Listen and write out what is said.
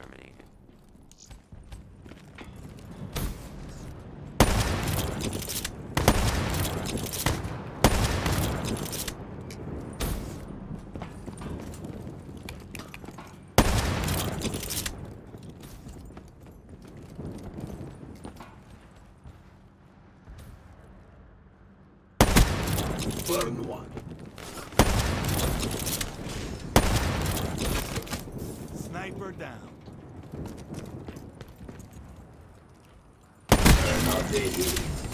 terminated. Burn one. Sniper down. Turn out the